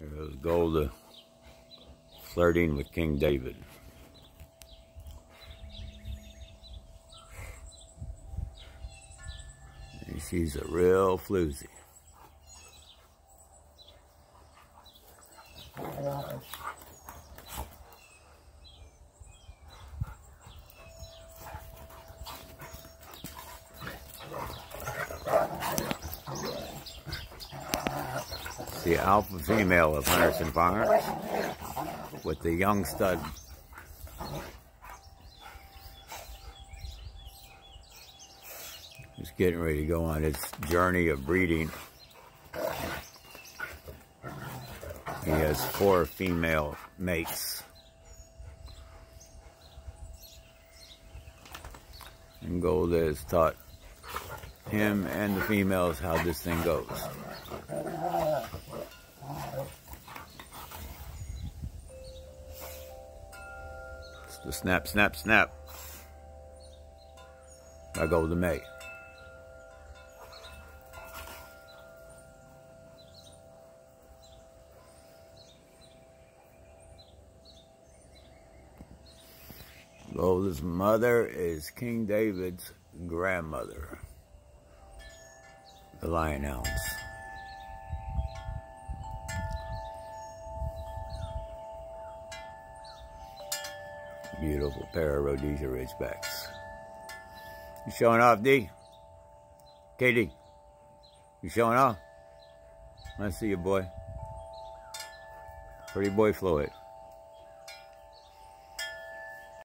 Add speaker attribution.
Speaker 1: There goes Golda flirting with King David. And she's a real floozy. The alpha female of Hunterson Farm with the young stud. He's getting ready to go on his journey of breeding. He has 4 female mates. And Golda has taught him and the females how this thing goes. It's the snap, snap, snap by Golda May. Golda's mother is King David's grandmother, the lion hounds. Beautiful pair of Rhodesian Ridgebacks. You showing off, D? Katie, you showing off? I see you, boy. Pretty boy Floyd.